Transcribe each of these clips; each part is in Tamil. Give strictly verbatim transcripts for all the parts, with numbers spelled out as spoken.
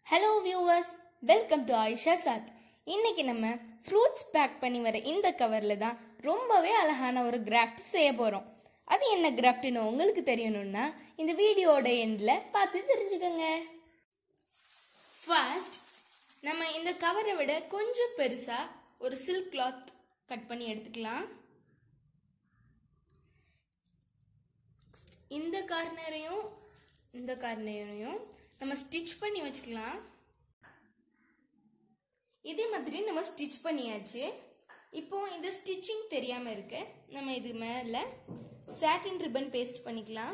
Hello viewers, welcome to Aisha Sat. இன்னைக்கு நம்ம ஃப்ரூட்ஸ் பேக் பண்ணி வர இந்த கவர்ல தான் ரொம்பவே அழகான ஒரு கிராஃப்ட் செய்ய போறோம். அது என்ன கிராஃப்ட்னு உங்களுக்கு தெரியணும்னா இந்த வீடியோட எண்ட்ல பார்த்து தெரிஞ்சுக்கங்க. ஃபர்ஸ்ட் நம்ம இந்த கவரை விட கொஞ்சம் பெருசா ஒரு சில்க் கிளாத் கட் பண்ணி எடுத்துக்கலாம். இந்த கார்னரையும் இந்த கார்னரையும் நம்ம ஸ்டிச் பண்ணி வச்சுக்கலாம். இதே மாதிரி நம்ம ஸ்டிச் பண்ணியாச்சு. இப்போ இந்த ஸ்டிச்சிங் தெரியாம இருக்க நம்ம இது மேல சாட்டின் ரிப்பன் பேஸ்ட் பண்ணிக்கலாம்.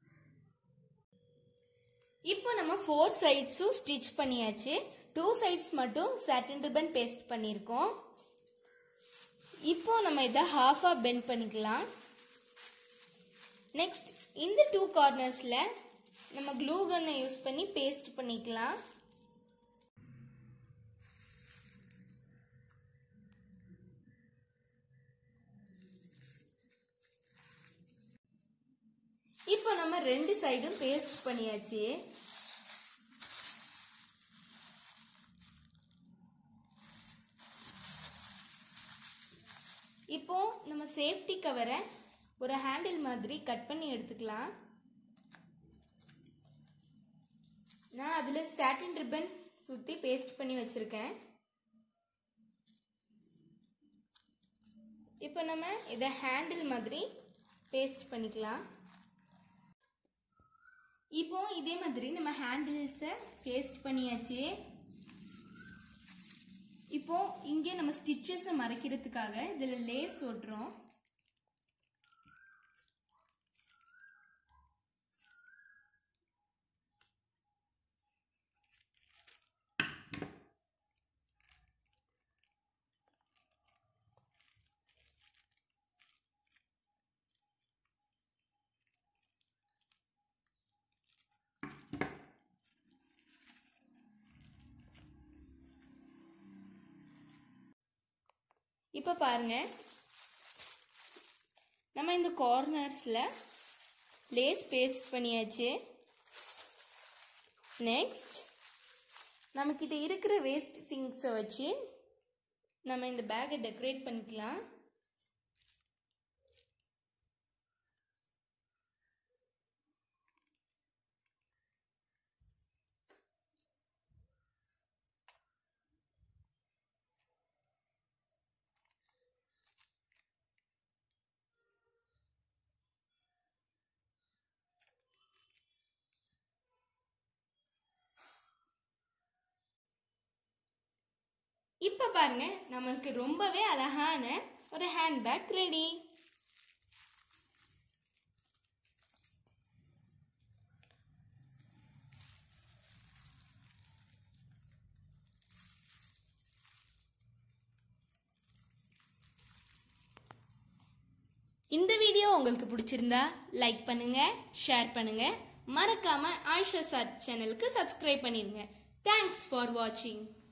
இப்போ நம்ம ஃபோர் சைட்ஸும் ஸ்டிச் பண்ணியாச்சு. டூ சைட்ஸ் மட்டும் சாட்டின் ரிப்பன் பேஸ்ட் பண்ணியிருக்கோம். இப்போ நம்ம இதை ஹாஃபா பெண்ட் பண்ணிக்கலாம். நெக்ஸ்ட் இந்த டூ கார்னர்ஸ்ல நம்ம க்ளூ கன்னை யூஸ் பண்ணி பேஸ்ட் பண்ணிக்கலாம். இப்போ நம்ம ரெண்டு சைடும் பேஸ்ட் பண்ணியாச்சு. இப்போ நம்ம சேஃப்டி கவரை ஒரு ஹேண்டில் மாதிரி கட் பண்ணி எடுத்துக்கலாம். நான் அதுல சாட்டின் ரிப்பன் சுத்தி பேஸ்ட் பண்ணி வச்சிருக்கேன். இப்போ நம்ம இத ஹேண்டில் மாதிரி பேஸ்ட் பண்ணிக்கலாம். இப்போ இதே மாதிரி நம்ம ஹேண்டில்ஸை பேஸ்ட் பண்ணியாச்சு. இப்போ இங்கே நம்ம ஸ்டிச்சஸை மறைக்கிறதுக்காக இதுல லேஸ் ஒட்டுறோம். இப்போ பாருங்க, நம்ம இந்த கார்னர்ஸ்ல லேஸ் பேஸ்ட் பண்ணியாச்சு. நெக்ஸ்ட் நம்ம கிட்ட இருக்கிற வேஸ்ட் திங்ஸை வச்சு நம்ம இந்த பேக்கை டெக்கரேட் பண்ணிக்கலாம். இப்ப பாருங்க, நமக்கு ரொம்பவே அழகான ஒரு ஹேண்ட்பேக் ரெடி. இந்த வீடியோ உங்களுக்கு பிடிச்சிருந்தா லைக் பண்ணுங்க, ஷேர் பண்ணுங்க, மறக்காம ஆயிஷா சாட் சேனலுக்கு சப்ஸ்கிரைப் பண்ணிருங்க. தேங்க்ஸ் ஃபார் வாட்சிங்.